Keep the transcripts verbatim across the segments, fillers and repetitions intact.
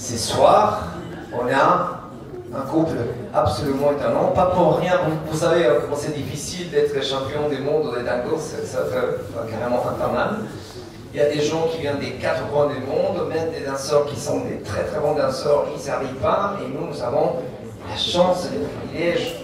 Ce soir, on a un couple absolument étonnant. Pas pour rien, vous, vous savez comment c'est difficile d'être champion du monde de tango, c'est carrément infernal. Il y a des gens qui viennent des quatre coins du monde, même des danseurs qui sont des très très bons danseurs, ils n'y arrivent pas. Et nous, nous avons la chance et le privilège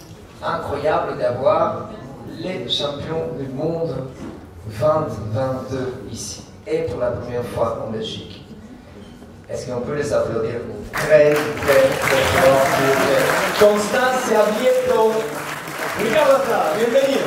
incroyable d'avoir les champions du monde vingt vingt-deux ici. Et pour la première fois en Belgique. Est-ce qu'on peut les applaudir très, très, très fort, s'il vous plaît? Constancia Vieto, Ricardo Aznar, bienvenido.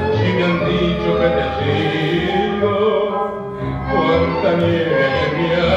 Cuánta nieve me ha